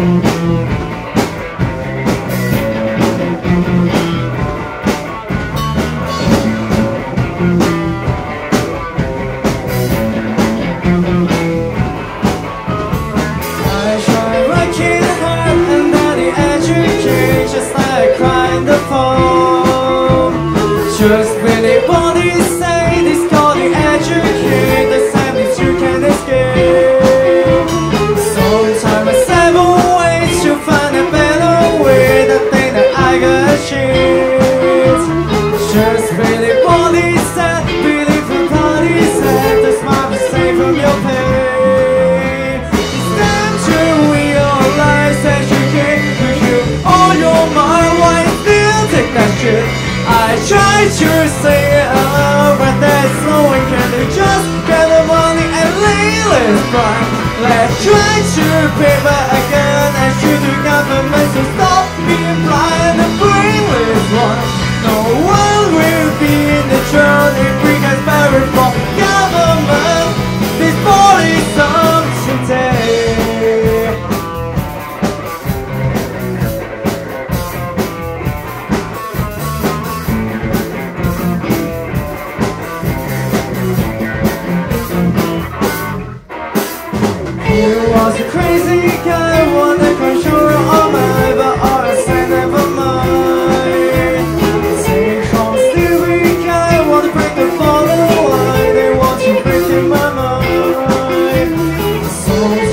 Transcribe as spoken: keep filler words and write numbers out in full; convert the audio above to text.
Just when anybody say this called the educate, the sadness you can escape. Sometimes I seven ways to find a better way, the thing that I got achieved. Just when anybody said, believe the party said, the smile is safe from your pain. It's time to realize that you can't push you on your mind. Why still take that shit? I try to say it aloud, but there's no one can do. Just get the money and leave it fine. Let's try to pay back again and shoot the government to stop being blind and brainless one. No one will be in the throne if we can spare it from government. This body something day. He was a crazy guy, wanted control of my, but I said never mind. Take home Stevie guy, wanna break the follow line, they want to break in my mind. So